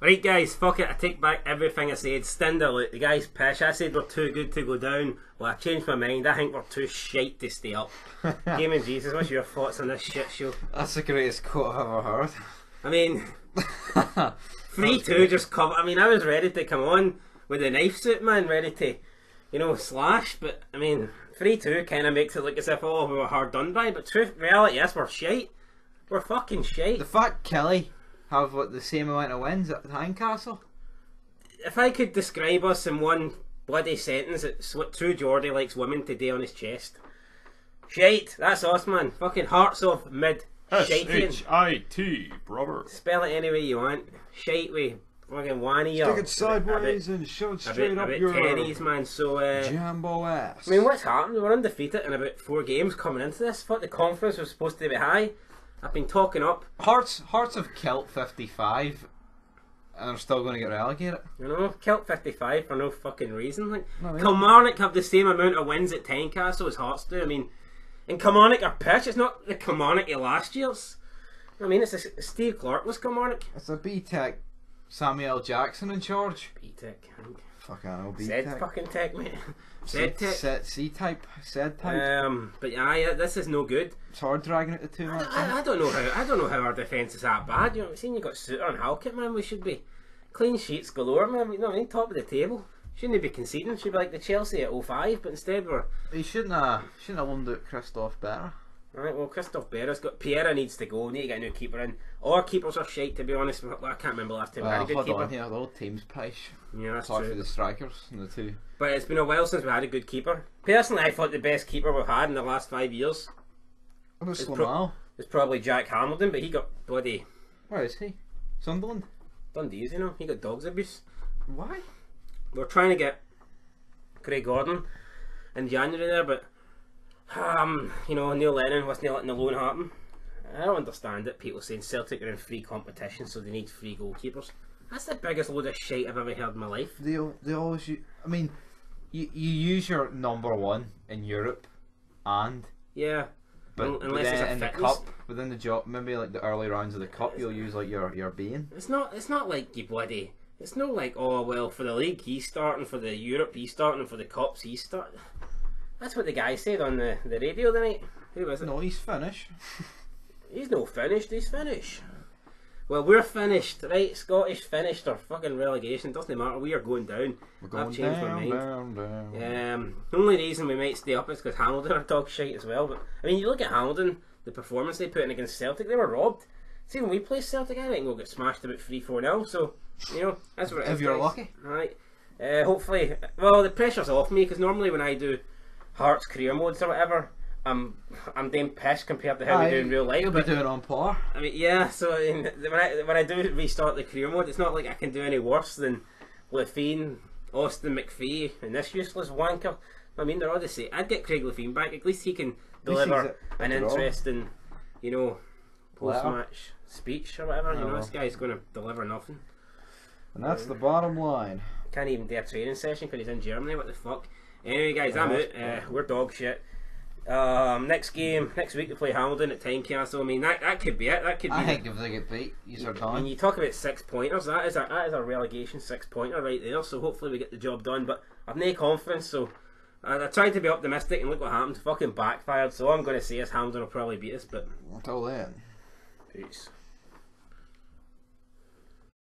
Right guys, fuck it, I take back everything I said. Stender, look, the guy's pish. I said we're too good to go down. Well, I changed my mind. I think we're too shite to stay up. Game of Jesus, what's your thoughts on this shit show? That's the greatest quote I've ever heard. I mean, 3-2 just cover. I mean, I was ready to come on with the knife suit, man, ready to, you know, slash. But I mean, 3-2 kind of makes it look as if, oh, we were hard done by. But truth, reality is, we're shite. We're fucking shite. The fact Kelly have what, the same amount of wins at Tynecastle. If I could describe us in one bloody sentence, it's what True Geordie likes women to do on his chest. Shite. That's us, man. Fucking hearts of mid. S-H-I-T, brother. Spell it any way you want. Shite with fucking wanny. Stick it sideways and shove it straight up your tennies, man. So, Jambo ass. I mean, what's happened? We're undefeated in about 4 games coming into this. Thought the confidence was supposed to be high. I've been talking up. Hearts have killed 55 and are still going to get relegated. You know, killed 55 for no fucking reason. Like, No, Kilmarnock have the same amount of wins at Tynecastle as Hearts do. I mean, and Kilmarnock are pitch. It's not the Kilmarnock of last year's. I mean, it's Steve Clark was Kilmarnock. It's a B-Tech Samuel Jackson in charge. B-Tech, I think. Fuck, I know, Said B-Tech. fucking tech, mate. Said tech. C-type. Said type. But yeah, this is no good. It's hard dragging it to 2 months. I don't know how our defence is that bad. You know, seeing you got Suter and Halkett, man, we should be clean sheets galore, man. You know what I mean? Top of the table. Shouldn't be conceding. Should be like the Chelsea at 05, but instead we're. He shouldn't have loaned out Christoph better. Right, well, Christoph Berra's got. Piera needs to go. We need to get a new keeper in. Our keepers are shite, to be honest. I can't remember last time we had a good Hold keeper. on here, the whole team's pish. Yeah, that's Apart true. from the strikers and the two. But it's been a while since we had a good keeper. Personally, I thought the best keeper we've had in the last 5 years What about It's Slomal? is probably Jack Hamilton, but he got bloody Where is he? Sunderland? Dundee's, you know. He got dogs abuse. Why? We're trying to get Craig Gordon in January there, but you know, Neil Lennon wasn't letting the loan happen. I don't understand it. People saying Celtic are in free competition, so they need free goalkeepers. That's the biggest load of shit I've ever heard in my life. They always I mean, you use your number one in Europe, and Yeah, but unless then it's a in the fitness. cup, within the job, maybe like the early rounds of the cup, you'll use like your being. It's not like you bloody. It's not like, oh well, for the league he's starting, for the Europe he's starting, for the cups he's starting. That's what the guy said on the radio tonight. Who was it? No, he's Finnish. He's no finished, he's finished. Well, we're finished, right? Scottish finished or fucking relegation, doesn't matter, we are going down. We're going I've changed my mind. down. The only reason we might stay up is because Hamilton are dog shite as well. But I mean, you look at Hamilton, the performance they put in against Celtic, they were robbed. See, when we play Celtic, I think we'll get smashed about 3-4-0. So, you know, that's what it is. If you're guys. lucky. Right. Hopefully, well, the pressure's off me because normally when I do Hearts career modes or whatever, I'm damn pissed compared to how we do in real life. You'll But be doing on par. I mean, yeah. So when I do restart the career mode, it's not like I can do any worse than Lefine, Austin McPhee, and this useless wanker. I mean, they're all the same. I'd get Craig Lefine back. At least he can deliver an interesting, you know, post-match speech or whatever. You know, this guy's going to deliver nothing. And that's the bottom line. Can't even do a training session because he's in Germany. What the fuck? Anyway, guys, I'm out. We're dog shit. Next week we play Hamilton at Tynecastle. I mean, that could be it. That could be. I think if they get beat, you're When done. you talk about 6-pointers, that is a relegation 6-pointer right there. So hopefully we get the job done. But I've no confidence, so I tried to be optimistic, and look what happened. Fucking backfired. So all I'm going to say is Hamilton will probably beat us. But Until then. peace.